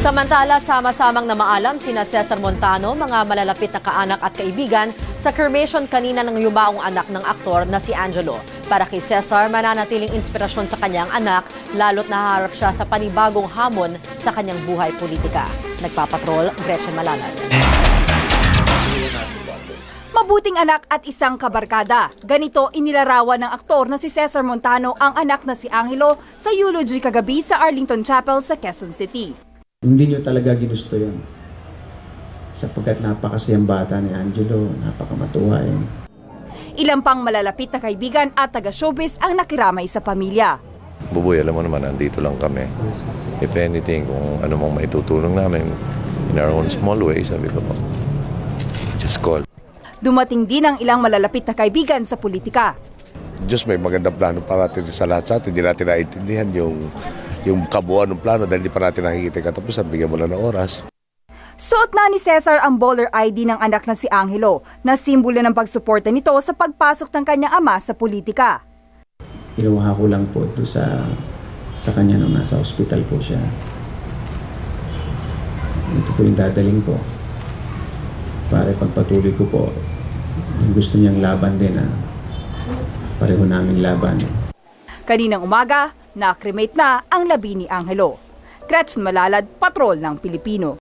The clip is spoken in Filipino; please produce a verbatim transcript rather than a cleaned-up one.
Samantala, sama-samang namaalam sina Cesar Montano, mga malalapit na kaanak at kaibigan sa cremation kanina ng yumaong anak ng aktor na si Angelo. Para kay Cesar, mananatiling inspirasyon sa kanyang anak, lalo't nahaharap siya sa panibagong hamon sa kanyang buhay politika. Nagpapatrol, Gretchen Malalad. Mabuting anak at isang kabarkada. Ganito inilarawan ng aktor na si Cesar Montano ang anak na si Angelo sa eulogy kagabi sa Arlington Chapel sa Quezon City. Hindi nyo talaga ginusto yun. Sapagkat napakasayang bata ni Angelo, napakamatuwain. Ilang pang malalapit na kaibigan at taga-showbiz ang nakiramay sa pamilya. Buboy, alam mo naman, nandito lang kami. If anything, kung ano mong maitutulong namin in our own small way, sabi ko po, just call. Dumating din ang ilang malalapit na kaibigan sa politika. Diyos may magandang plano para natin sa lahat sa atin. Hindi natin naiintindihan yung, yung kabuuan ng plano dahil hindi pa natin nakikita yung katapusan. Bigyan mo lang ng oras. Suot na ni Cesar ang baller I D ng anak na si Angelo na simbolo ng pagsuporta nito sa pagpasok ng kanyang ama sa politika. Kinuha ko lang po ito sa, sa kanya nung nasa ospital po siya. Ito po yung dadaling ko. Para pagpatuloy ko po, yung gusto niyang laban din na pareho naming laban. Kaninang umaga, na-cremate na ang labi ni Angelo. Gretchen Malalad, Patrol ng Pilipino.